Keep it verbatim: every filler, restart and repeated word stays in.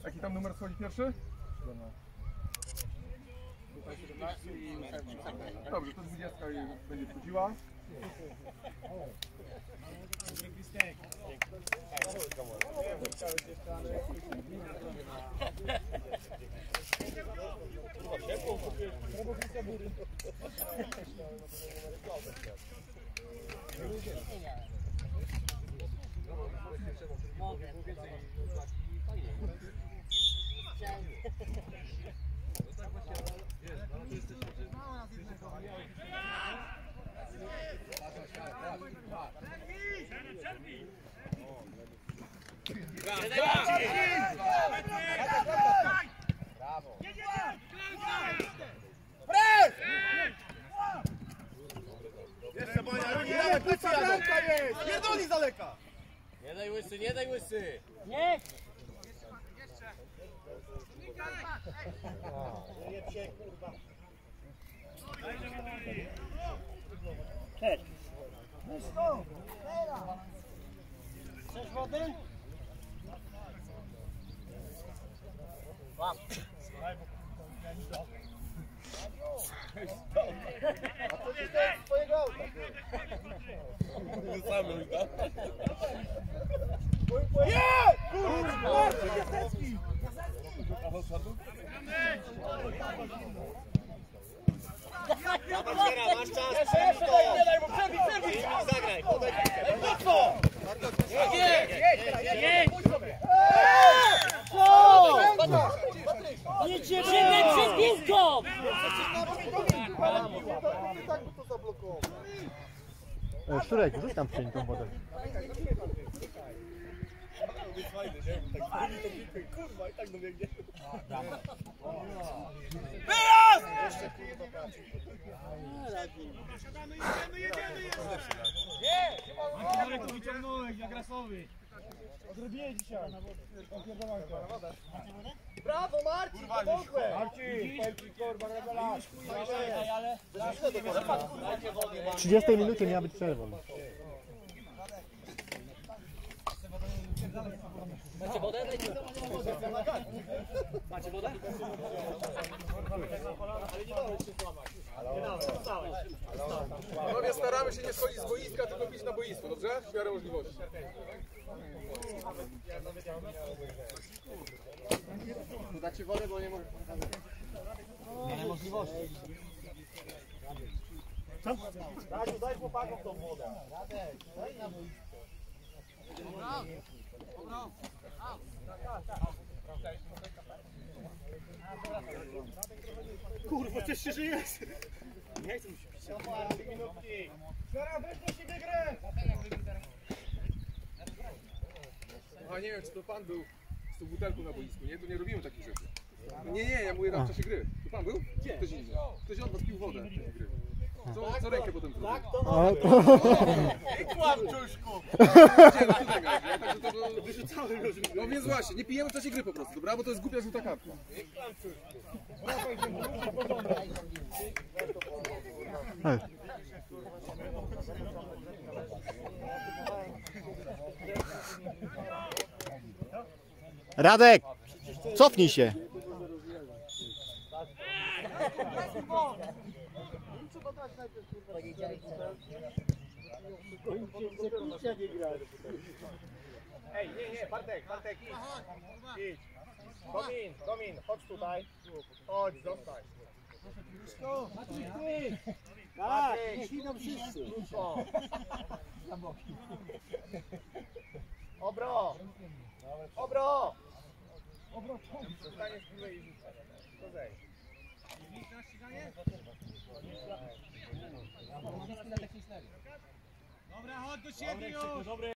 Jaki tam numer schodzi pierwszy? Dobrze, to dwudziestka będzie wchodziła. Brawo! Jeszcze Bonia, nie dawaj, plecy jadą! Pierdoli z daleka! Nie daj łysy, nie daj łysy! Nie! Nie psie, kurwa! Cześć! Chcesz wody? Mam. A co ci to jest twojego auta? Wrzucamy już to. Nie! Kurwa! Jasecki! Masz czas, Jeszcze, jeszcze daj, nie daj mu, przebij, przebij! zagraj, podaj piłkę. Mocno! Nie! Nie! Co? Nie ciebie przed piłką! Nie tak by to zablokował. Szczurek, rzuć tam przeń tą wodę. Kurwa, i tak dobiegnie. Wyjazd! Jedziemy, jedziemy, jedziemy! Ale to wyciągnąłeś, jak rasowy. Odrobię dzisiaj. Brawo Marcin, pomogłem! Marcin, Marcin, kurwa, rewelacja. W trzydziestej minucie miała być przerwa. Macie wodę? Macie wodę? Panowie, staramy się nie schodzić z boiska, tylko bić na boisku, dobrze? W miarę możliwości. Dacie wodę, bo nie mogę. Nie ma możliwości. Daj, daj chłopakom tą wodę. Kurwa, coś się żyje. Nie chcę mi się pić. Zaraz weź do siebie grę. A nie wiem, czy to pan był z tą butelką na boisku, nie? Tu nie robimy takich rzeczy. Nie, nie, ja mówię tam w czasie gry. To pan był? Gdzie? Ktoś inny. Ktoś od was pił wodę w czasie gry. Co, co rękę potem zrobił? Tak, to A, mamy. I kłamczuszku! Wyrzucałem już. No więc właśnie, nie pijemy w czasie gry po prostu, dobra? Bo to jest głupia żółta kartka. Hej. Radek! Cofnij się! Ej, nie, nie, Bartek, Bartek, idź. Idź. Domin, Domin, chodź tutaj. Chodź, zostań. Tak, niech idą wszyscy. O. Obro! Obro! Zostaniesz w górę i rzucaj. To zejdź. Dobra, chodź do siebie już!